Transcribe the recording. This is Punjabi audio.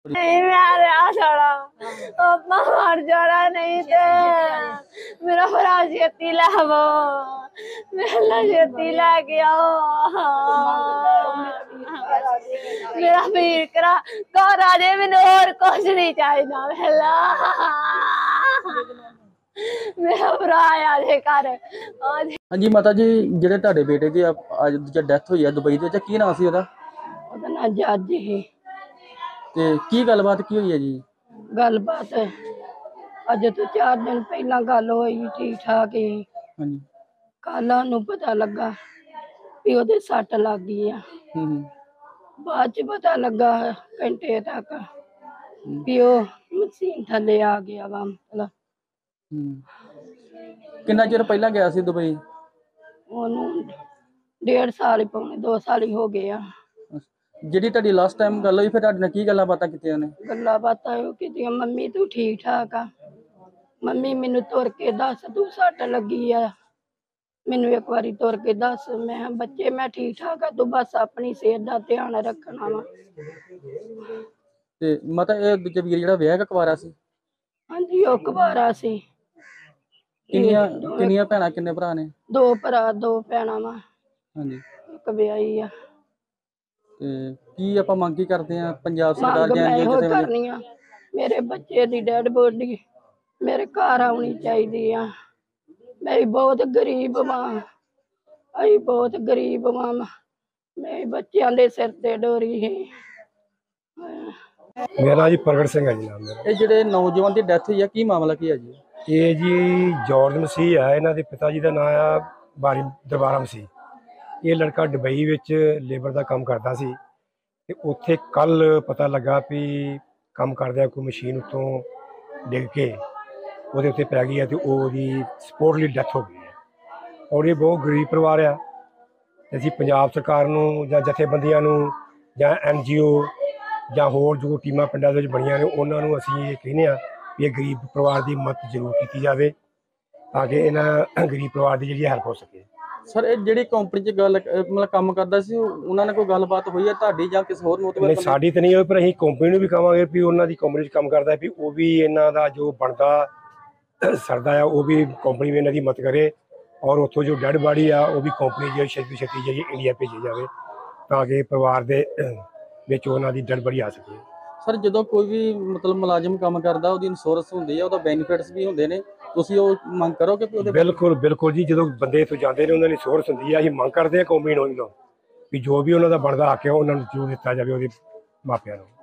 नहीं मैं रहा छोड़ा अपना मर जाना नहीं थे मेरा भरा छेती लावो मेरा छेती ला गया मेरा वीर करा घर आ जाए मैंने और कुछ नहीं चाहिए पहला मेरा भरा आ जाए घर ਹਾਂਜੀ ਮਾਤਾ ਜੀ, ਜਿਹੜੇ ਤੁਹਾਡੇ ਬੇਟੇ ਦੀ ਅੱਜ ਡੈਥ ਹੋਈ ਹੈ ਦੁਬਈ ਦੇ ਵਿੱਚ, ਕੀ ਨਾਮ ਸੀ ਉਹਦਾ? ਉਹਦਾ ਨਾਂ ਜੱਜ ਹੀ। ਤੇ ਕੀ ਗੱਲਬਾਤ ਕੀ ਹੋਈ ਹੈ ਜੀ? ਗੱਲਬਾਤ ਅੱਜ ਤੋਂ 4 ਦਿਨ ਪਹਿਲਾਂ ਗੱਲ ਹੋਈ, ਠੀਕ ਠਾਕ ਹੀ। ਹਾਂਜੀ। ਕੱਲ ਨੂੰ ਪਤਾ ਲੱਗਾ ਵੀ ਉਹਦੇ ਸੱਟ ਲੱਗ ਗਈ ਆ। ਬਾਅਦ ਚ ਪਤਾ ਲੱਗਾ ਘੰਟੇ ਤੱਕ ਵੀ ਉਹ ਮਸ਼ੀਨ ਥੱਲੇ ਆ ਗਿਆ ਵਾ। ਮਤਲਬ ਕਿੰਨਾ ਚਿਰ ਪਹਿਲਾਂ ਗਿਆ ਸੀ ਦੁਬਈ? ਉਹਨੂੰ 1.5 ਸਾਲ ਹੀ ਪੌਣੇ 2 ਸਾਲ ਹੀ ਹੋ ਗਏ ਆ। ਜਿਹੜੀ ਤੁਹਾਡੀ ਲਾਸਟ ਟਾਈਮ ਗੱਲ ਹੋਈ, ਫਿਰ ਤੁਹਾਡੇ ਨਾਲ ਕੀ ਗੱਲਾਂ ਬਾਤਾਂ ਕੀਤੀਆਂ ਨੇ? ਗੱਲਾਂ ਬਾਤਾਂ ਉਹ ਕੀਤੀਆਂ, ਮੰਮੀ ਤੂੰ ਠੀਕ ਠਾਕ ਆ? ਮੰਮੀ ਮੈਨੂੰ ਤੁਰ ਕੇ ਦੱਸ ਤੂੰ ਸੱਟ ਲੱਗੀ ਆ, ਮੈਨੂੰ ਇੱਕ ਵਾਰੀ ਤੁਰ ਕੇ ਦੱਸ। ਮੈਂ ਬੱਚੇ ਮੈਂ ਠੀਕ ਠਾਕ ਆ, ਤੂੰ ਬਸ ਆਪਣੀ ਸਿਹਤ ਦਾ ਧਿਆਨ ਰੱਖਣਾ ਵਾ। ਤੇ ਮਾਤਾ ਇਹ ਦੂਜੇ ਵੀਰ ਜਿਹੜਾ ਵਿਆਹ ਕੁਆਰਾ ਸੀ? ਹਾਂਜੀ ਉਹ ਕੁਵਾਰਾ ਸੀ। ਕਿੰਨੀਆਂ ਭੈਣਾਂ ਕਿੰਨੇ ਭਰਾ ਨੇ? 2 ਭਰਾ 2 ਭੈਣਾਂ ਵਾ। ਹਾਂਜੀ। ਇੱਕ ਵਿਆਹੀ ਆ। ਤੇ ਕੀ ਆਪਾਂ ਮੰਗ ਕੀ ਕਰਦੇ ਆ ਪੰਜਾਬ ਸਰਕਾਰ ਕਰਨੀ ਆ ਮੇਰੇ ਬੱਚੇ ਦੀ ਡੈਡ ਬੋਡੀ ਮੇਰੇ ਘਰ ਆਉਣੀ ਚਾਹੀਦੀ ਆ। ਮੈਂ ਬਹੁਤ ਗਰੀਬ ਵਾਂ, ਅਸੀਂ ਬਹੁਤ ਗਰੀਬ ਵਾਂ। ਮੈਂ ਬੱਚਿਆਂ ਦੇ ਸਿਰ ਤੇ ਡੋਰੀ ਹੈ। ਮੇਰਾ ਜੀ ਪ੍ਰਗਟ ਸਿੰਘ ਹੈ ਜੀ ਨਾਮ ਮੇਰਾ। ਇਹ ਜਿਹੜੇ ਨੌਜਵਾਨ ਦੀ ਡੈਥ ਹੋਈ ਆ, ਕੀ ਮਾਮਲਾ ਕੀ ਹੈ ਜੀ? ਇਹ ਜੀ ਜੌਰਜ ਮਸੀਹ ਹੈ, ਇਹਨਾਂ ਦੇ ਪਿਤਾ ਜੀ ਦਾ ਨਾਮ ਆ ਬਾਰੀ ਦਰਬਾਰਾ ਮਸੀਹ। ਇਹ ਲੜਕਾ ਦੁਬਈ ਵਿੱਚ ਲੇਬਰ ਦਾ ਕੰਮ ਕਰਦਾ ਸੀ ਤੇ ਉੱਥੇ ਕੱਲ ਪਤਾ ਲੱਗਾ ਵੀ ਕੰਮ ਕਰਦਿਆਂ ਕੋਈ ਮਸ਼ੀਨ ਉੱਤੋਂ ਡਿੱਗ ਕੇ ਉਹਦੇ ਉੱਤੇ ਪੈ ਗਈ ਹੈ ਤੇ ਉਹਦੀ ਸਪੋਰਟਲੀ ਡੈਥ ਹੋ ਗਈ ਹੈ। ਔਰ ਇਹ ਬਹੁਤ ਗਰੀਬ ਪਰਿਵਾਰ ਆ। ਅਸੀਂ ਪੰਜਾਬ ਸਰਕਾਰ ਨੂੰ ਜਾਂ ਜਥੇਬੰਦੀਆਂ ਨੂੰ ਜਾਂ NGO ਜਾਂ ਹੋਰ ਜੋ ਟੀਮਾਂ ਪਿੰਡਾਂ ਦੇ ਵਿੱਚ ਬਣੀਆਂ ਨੇ ਉਹਨਾਂ ਨੂੰ ਅਸੀਂ ਇਹ ਕਹਿੰਦੇ ਹਾਂ ਵੀ ਇਹ ਗਰੀਬ ਪਰਿਵਾਰ ਦੀ ਮਦਦ ਜ਼ਰੂਰ ਕੀਤੀ ਜਾਵੇ ਤਾਂ ਕਿ ਇਹਨਾਂ ਗਰੀਬ ਪਰਿਵਾਰ ਦੀ ਜਿਹੜੀ ਹੈਲਪ ਹੋ ਸਕੇ। ਸਰ ਇਹ ਜਿਹੜੀ ਕੰਪਨੀ 'ਚ ਗੱਲ ਮਤਲਬ ਕੰਮ ਕਰਦਾ ਸੀ, ਉਹਨਾਂ ਨਾਲ ਕੋਈ ਗੱਲਬਾਤ ਹੋਈ ਹੈ ਤੁਹਾਡੀ ਜਾਂ ਕਿਸੇ ਹੋਰ ਨੂੰ? ਨਹੀਂ ਸਾਡੀ ਤਾਂ ਨਹੀਂ ਹੋਈ, ਪਰ ਅਸੀਂ ਕੰਪਨੀ ਨੂੰ ਵੀ ਕਹਾਂਗੇ ਵੀ ਉਹਨਾਂ ਦੀ ਕੰਪਨੀ 'ਚ ਕੰਮ ਕਰਦਾ ਵੀ ਉਹ ਵੀ ਇਹਨਾਂ ਦਾ ਜੋ ਬਣਦਾ ਸਰਦਾ ਆ ਉਹ ਵੀ ਕੰਪਨੀ ਵੀ ਇਹਨਾਂ ਦੀ ਮਦਦ ਕਰੇ। ਔਰ ਉੱਥੋਂ ਜੋ ਡੈਡ ਬਾਡੀ ਆ ਉਹ ਵੀ ਕੰਪਨੀ ਜਿਹੜੀ ਛੇਤੀ ਜਿਹੜੀ ਇੰਡੀਆ ਭੇਜੀ ਜਾਵੇ ਤਾਂ ਕਿ ਪਰਿਵਾਰ ਦੇ ਵਿੱਚ ਉਹਨਾਂ ਦੀ ਡੈਡ ਬਾਡੀ ਆ ਸਕੇ। ਸਰ ਜਦੋਂ ਕੋਈ ਵੀ ਮਤਲਬ ਮੁਲਾਜ਼ਮ ਕੰਮ ਕਰਦਾ ਉਹਦੀ ਇੰਸ਼ੋਰੈਂਸ ਹੁੰਦੀ ਹੈ, ਉਹਦਾ ਬੈਨੀਫਿਟਸ ਵੀ ਹੁੰਦੇ ਨੇ, ਤੁਸੀਂ ਉਹ ਮੰਗ ਕਰੋਗੇ ਕਿ ਉਹਦੇ? ਬਿਲਕੁਲ ਬਿਲਕੁਲ ਜੀ, ਜਦੋਂ ਬੰਦੇ ਇੱਥੋਂ ਜਾਂਦੇ ਨੇ ਉਹਨਾਂ ਦੀ ਇੰਸ਼ੋਰੈਂਸ ਹੁੰਦੀ ਆ। ਅਸੀਂ ਮੰਗ ਕਰਦੇ ਹਾਂ ਕੰਪਨੀ ਨੂੰ ਵੀ ਜੋ ਵੀ ਉਹਨਾਂ ਦਾ ਬਣਦਾ ਹੱਕ ਹੈ ਉਹਨਾਂ ਨੂੰ ਜ਼ਰੂਰ ਦਿੱਤਾ ਜਾਵੇ ਉਹਦੇ ਮਾਪਿਆਂ ਨੂੰ।